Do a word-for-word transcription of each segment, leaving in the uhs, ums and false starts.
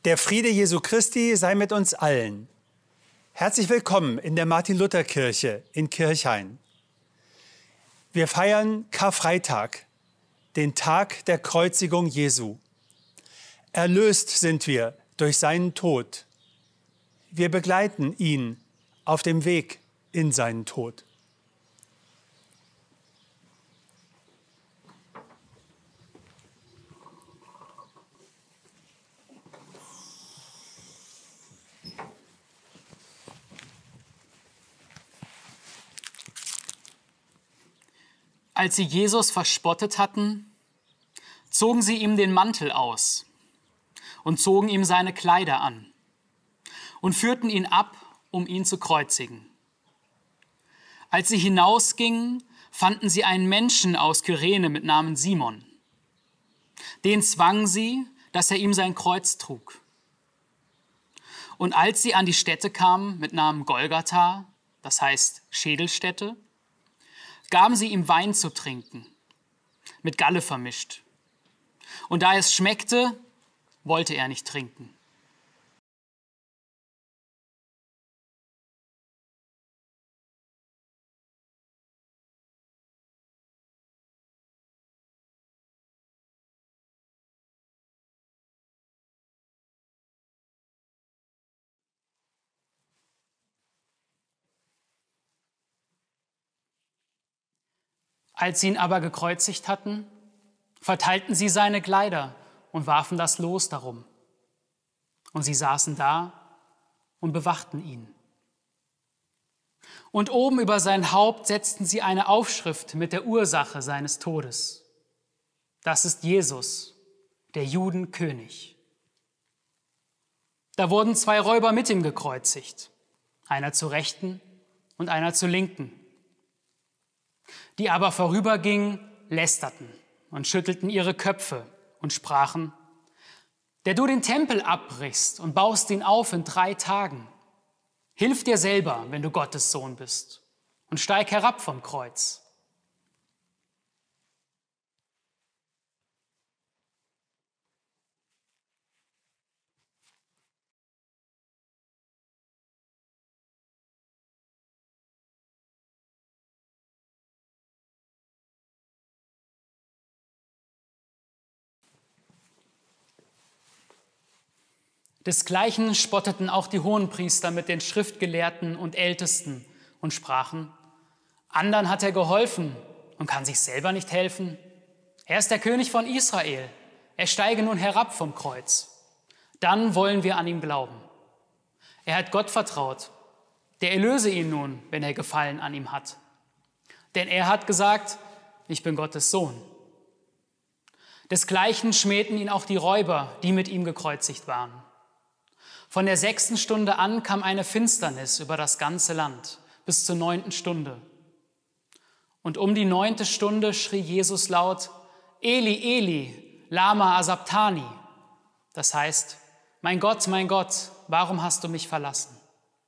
Der Friede Jesu Christi sei mit uns allen. Herzlich willkommen in der Martin-Luther-Kirche in Kirchhain. Wir feiern Karfreitag, den Tag der Kreuzigung Jesu. Erlöst sind wir durch seinen Tod. Wir begleiten ihn auf dem Weg in seinen Tod. Als sie Jesus verspottet hatten, zogen sie ihm den Mantel aus und zogen ihm seine Kleider an und führten ihn ab, um ihn zu kreuzigen. Als sie hinausgingen, fanden sie einen Menschen aus Kyrene mit Namen Simon. Den zwangen sie, dass er ihm sein Kreuz trug. Und als sie an die Stätte kamen mit Namen Golgatha, das heißt Schädelstätte, gaben sie ihm Wein zu trinken, mit Galle vermischt. Und da es schmeckte, wollte er nicht trinken. Als sie ihn aber gekreuzigt hatten, verteilten sie seine Kleider und warfen das Los darum. Und sie saßen da und bewachten ihn. Und oben über sein Haupt setzten sie eine Aufschrift mit der Ursache seines Todes. Das ist Jesus, der Judenkönig. Da wurden zwei Räuber mit ihm gekreuzigt, einer zur Rechten und einer zur Linken. Die aber vorübergingen, lästerten und schüttelten ihre Köpfe und sprachen: Der du den Tempel abbrichst und baust ihn auf in drei Tagen, hilf dir selber, wenn du Gottes Sohn bist, und steig herab vom Kreuz. Desgleichen spotteten auch die Hohenpriester mit den Schriftgelehrten und Ältesten und sprachen: Andern hat er geholfen und kann sich selber nicht helfen. Er ist der König von Israel. Er steige nun herab vom Kreuz. Dann wollen wir an ihm glauben. Er hat Gott vertraut. Der erlöse ihn nun, wenn er Gefallen an ihm hat. Denn er hat gesagt: Ich bin Gottes Sohn. Desgleichen schmähten ihn auch die Räuber, die mit ihm gekreuzigt waren. Von der sechsten Stunde an kam eine Finsternis über das ganze Land bis zur neunten Stunde. Und um die neunte Stunde schrie Jesus laut: Eli, Eli, lama asabtani. Das heißt: Mein Gott, mein Gott, warum hast du mich verlassen?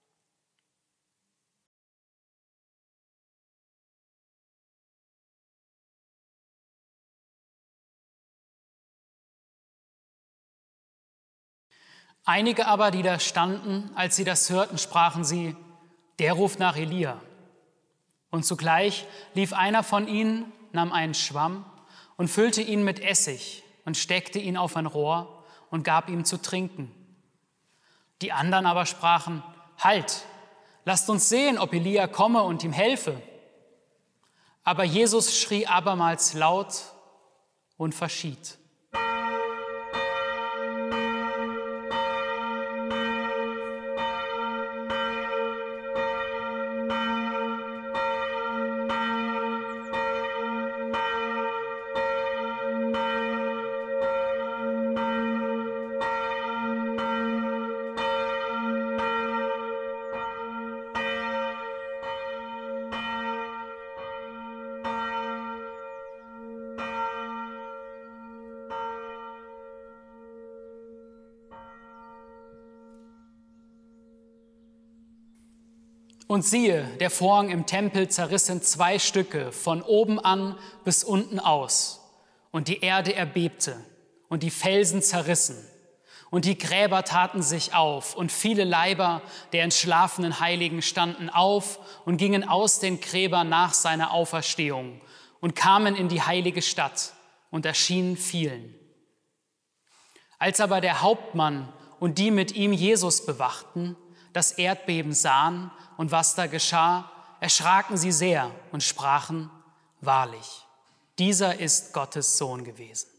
Einige aber, die da standen, als sie das hörten, sprachen sie: Der ruft nach Elia. Und zugleich lief einer von ihnen, nahm einen Schwamm und füllte ihn mit Essig und steckte ihn auf ein Rohr und gab ihm zu trinken. Die anderen aber sprachen: Halt, lasst uns sehen, ob Elia komme und ihm helfe. Aber Jesus schrie abermals laut und verschied. Und siehe, der Vorhang im Tempel zerriss in zwei Stücke, von oben an bis unten aus. Und die Erde erbebte und die Felsen zerrissen. Und die Gräber taten sich auf, und viele Leiber der entschlafenen Heiligen standen auf und gingen aus den Gräbern nach seiner Auferstehung und kamen in die heilige Stadt und erschienen vielen. Als aber der Hauptmann und die mit ihm Jesus bewachten, das Erdbeben sahen und was da geschah, erschraken sie sehr und sprachen: Wahrlich, dieser ist Gottes Sohn gewesen.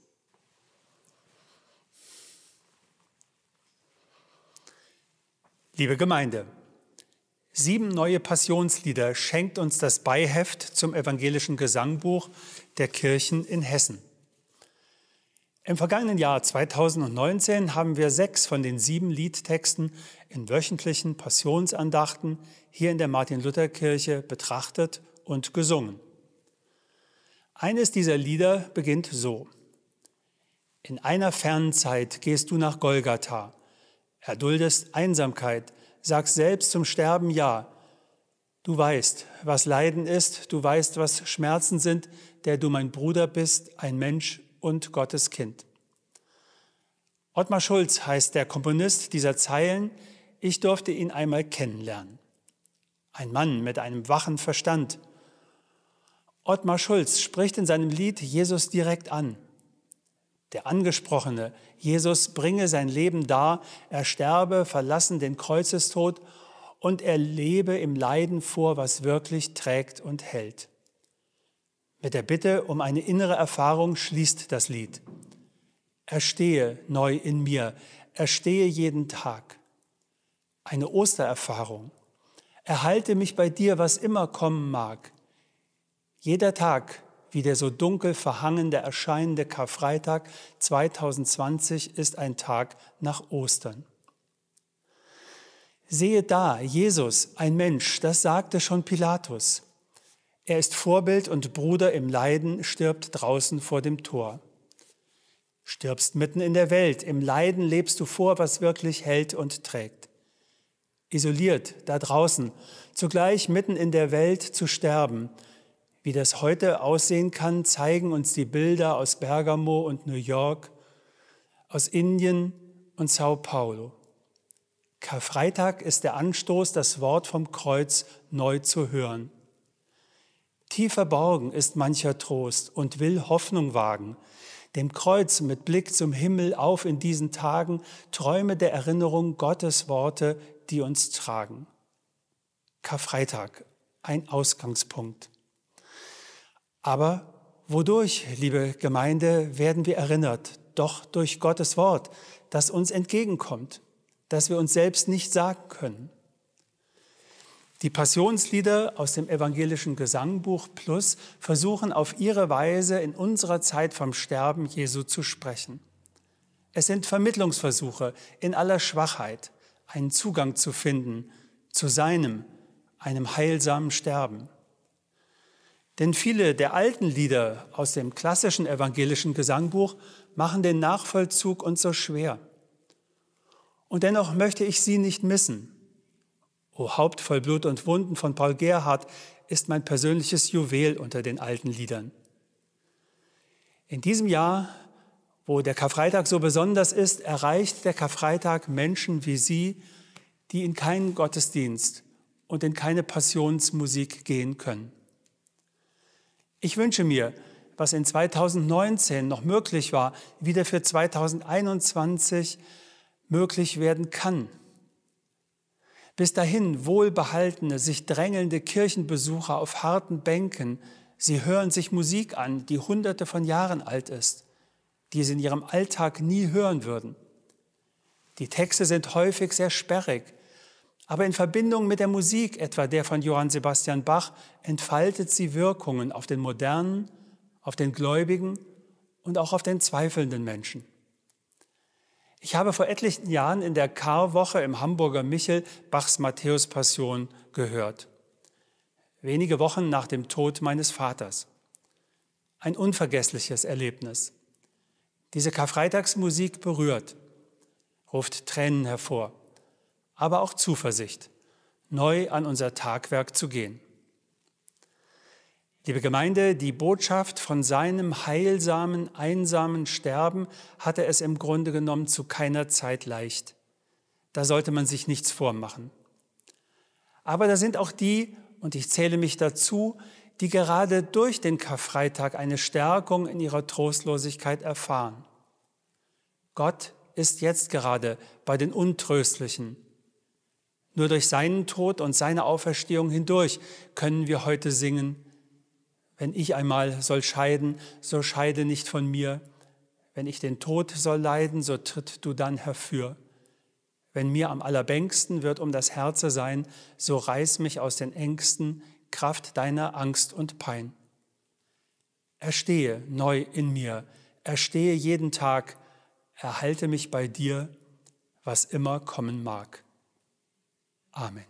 Liebe Gemeinde, sieben neue Passionslieder schenkt uns das Beiheft zum evangelischen Gesangbuch der Kirchen in Hessen. Im vergangenen Jahr zweitausendneunzehn haben wir sechs von den sieben Liedtexten in wöchentlichen Passionsandachten hier in der Martin-Luther-Kirche betrachtet und gesungen. Eines dieser Lieder beginnt so: In einer fernen Zeit gehst du nach Golgatha, erduldest Einsamkeit, sagst selbst zum Sterben Ja. Du weißt, was Leiden ist, du weißt, was Schmerzen sind, der du mein Bruder bist, ein Mensch und Gottes Kind. Ottmar Schulz heißt der Komponist dieser Zeilen. Ich durfte ihn einmal kennenlernen. Ein Mann mit einem wachen Verstand. Ottmar Schulz spricht in seinem Lied Jesus direkt an. Der Angesprochene, Jesus bringe sein Leben dar, er sterbe, verlassen den Kreuzestod und er lebe im Leiden vor, was wirklich trägt und hält. Mit der Bitte um eine innere Erfahrung schließt das Lied. Erstehe neu in mir, erstehe jeden Tag. Eine Ostererfahrung. Erhalte mich bei dir, was immer kommen mag. Jeder Tag, wie der so dunkel verhangende erscheinende Karfreitag zweitausendzwanzig, ist ein Tag nach Ostern. Sehe da, Jesus, ein Mensch, das sagte schon Pilatus. Er ist Vorbild und Bruder im Leiden, stirbt draußen vor dem Tor. Stirbst mitten in der Welt, im Leiden lebst du vor, was wirklich hält und trägt. Isoliert, da draußen, zugleich mitten in der Welt zu sterben. Wie das heute aussehen kann, zeigen uns die Bilder aus Bergamo und New York, aus Indien und Sao Paulo. Karfreitag ist der Anstoß, das Wort vom Kreuz neu zu hören. Tief verborgen ist mancher Trost und will Hoffnung wagen. Dem Kreuz mit Blick zum Himmel auf in diesen Tagen, Träume der Erinnerung, Gottes Worte, die uns tragen. Karfreitag, ein Ausgangspunkt. Aber wodurch, liebe Gemeinde, werden wir erinnert? Doch durch Gottes Wort, das uns entgegenkommt, das wir uns selbst nicht sagen können. Die Passionslieder aus dem evangelischen Gesangbuch Plus versuchen auf ihre Weise in unserer Zeit vom Sterben Jesu zu sprechen. Es sind Vermittlungsversuche in aller Schwachheit, einen Zugang zu finden zu seinem, einem heilsamen Sterben. Denn viele der alten Lieder aus dem klassischen evangelischen Gesangbuch machen den Nachvollzug uns so schwer. Und dennoch möchte ich sie nicht missen. O Haupt voll Blut und Wunden von Paul Gerhardt ist mein persönliches Juwel unter den alten Liedern. In diesem Jahr, wo der Karfreitag so besonders ist, erreicht der Karfreitag Menschen wie Sie, die in keinen Gottesdienst und in keine Passionsmusik gehen können. Ich wünsche mir, was in zweitausendneunzehn noch möglich war, wieder für zweitausendeinundzwanzig möglich werden kann. Bis dahin wohlbehaltene, sich drängelnde Kirchenbesucher auf harten Bänken, sie hören sich Musik an, die hunderte von Jahren alt ist, die sie in ihrem Alltag nie hören würden. Die Texte sind häufig sehr sperrig, aber in Verbindung mit der Musik, etwa der von Johann Sebastian Bach, entfaltet sie Wirkungen auf den modernen, auf den Gläubigen und auch auf den zweifelnden Menschen. Ich habe vor etlichen Jahren in der Karwoche im Hamburger Michel Bachs Matthäus-Passion gehört. Wenige Wochen nach dem Tod meines Vaters. Ein unvergessliches Erlebnis. Diese Karfreitagsmusik berührt, ruft Tränen hervor, aber auch Zuversicht, neu an unser Tagwerk zu gehen. Liebe Gemeinde, die Botschaft von seinem heilsamen, einsamen Sterben hatte es im Grunde genommen zu keiner Zeit leicht. Da sollte man sich nichts vormachen. Aber da sind auch die, und ich zähle mich dazu, die gerade durch den Karfreitag eine Stärkung in ihrer Trostlosigkeit erfahren. Gott ist jetzt gerade bei den Untröstlichen. Nur durch seinen Tod und seine Auferstehung hindurch können wir heute singen: Wenn ich einmal soll scheiden, so scheide nicht von mir. Wenn ich den Tod soll leiden, so tritt du dann herfür. Wenn mir am allerbängsten wird um das Herze sein, so reiß mich aus den Ängsten, Kraft deiner Angst und Pein. Erstehe neu in mir, erstehe jeden Tag, erhalte mich bei dir, was immer kommen mag. Amen.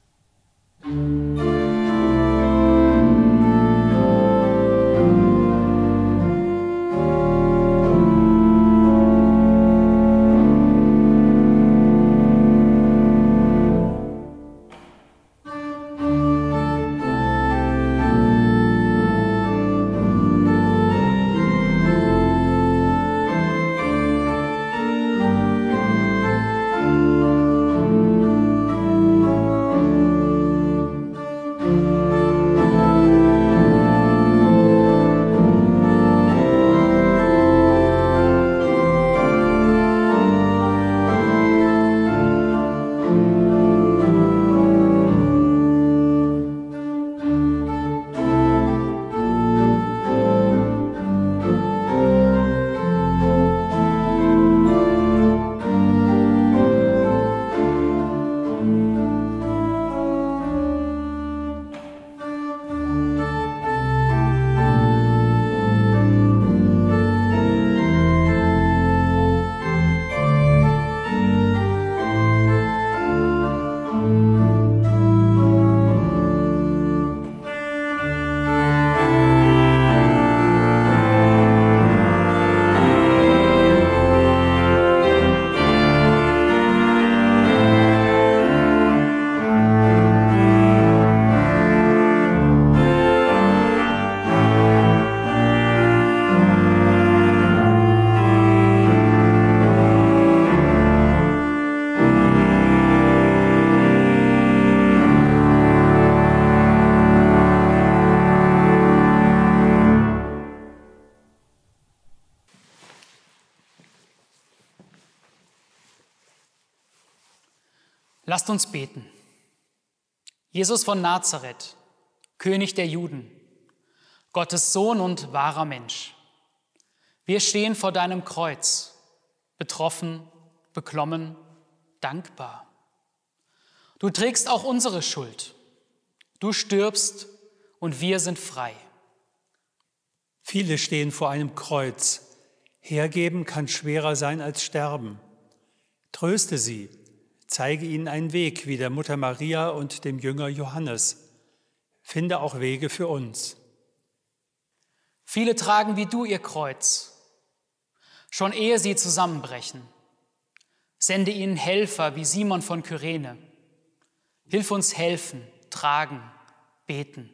Lasst uns beten. Jesus von Nazareth, König der Juden, Gottes Sohn und wahrer Mensch. Wir stehen vor deinem Kreuz, betroffen, beklommen, dankbar. Du trägst auch unsere Schuld. Du stirbst und wir sind frei. Viele stehen vor einem Kreuz. Hergeben kann schwerer sein als sterben. Tröste sie, zeige ihnen einen Weg wie der Mutter Maria und dem Jünger Johannes. Finde auch Wege für uns. Viele tragen wie du ihr Kreuz, schon ehe sie zusammenbrechen. Sende ihnen Helfer wie Simon von Kyrene. Hilf uns helfen, tragen, beten.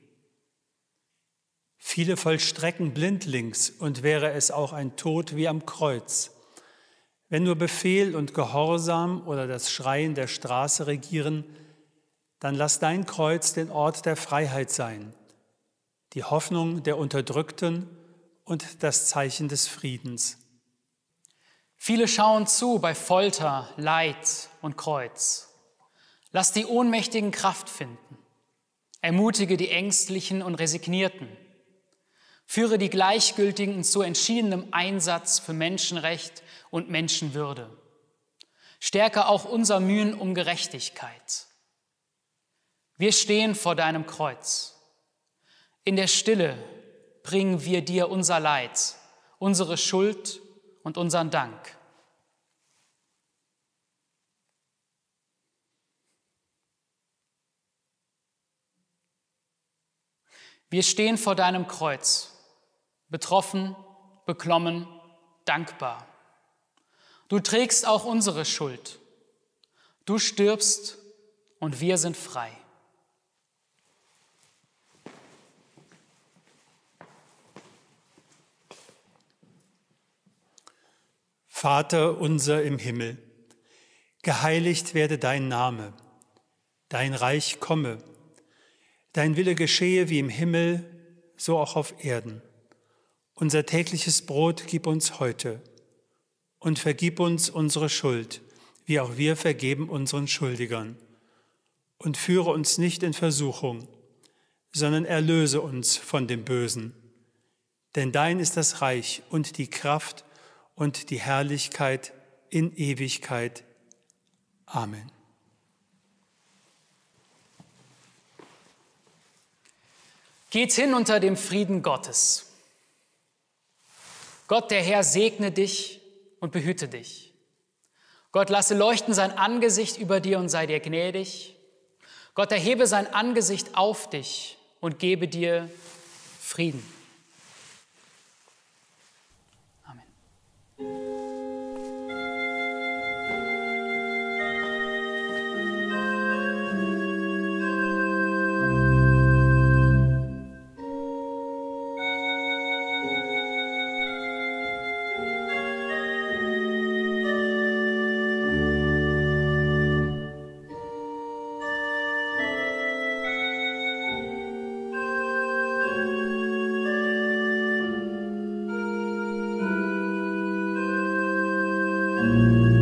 Viele vollstrecken blindlings und wäre es auch ein Tod wie am Kreuz. Wenn nur Befehl und Gehorsam oder das Schreien der Straße regieren, dann lass dein Kreuz den Ort der Freiheit sein, die Hoffnung der Unterdrückten und das Zeichen des Friedens. Viele schauen zu bei Folter, Leid und Kreuz. Lass die Ohnmächtigen Kraft finden. Ermutige die Ängstlichen und Resignierten. Führe die Gleichgültigen zu entschiedenem Einsatz für Menschenrecht und Menschenwürde. Stärke auch unser Mühen um Gerechtigkeit. Wir stehen vor deinem Kreuz. In der Stille bringen wir dir unser Leid, unsere Schuld und unseren Dank. Wir stehen vor deinem Kreuz, betroffen, beklommen, dankbar. Du trägst auch unsere Schuld. Du stirbst und wir sind frei. Vater unser im Himmel, geheiligt werde dein Name, dein Reich komme, dein Wille geschehe wie im Himmel, so auch auf Erden. Unser tägliches Brot gib uns heute und vergib uns unsere Schuld, wie auch wir vergeben unseren Schuldigern. Und führe uns nicht in Versuchung, sondern erlöse uns von dem Bösen. Denn dein ist das Reich und die Kraft und die Herrlichkeit in Ewigkeit. Amen. Geht hin unter dem Frieden Gottes. Gott, der Herr, segne dich und behüte dich. Gott, lasse leuchten sein Angesicht über dir und sei dir gnädig. Gott, erhebe sein Angesicht auf dich und gebe dir Frieden. Amen. Thank you.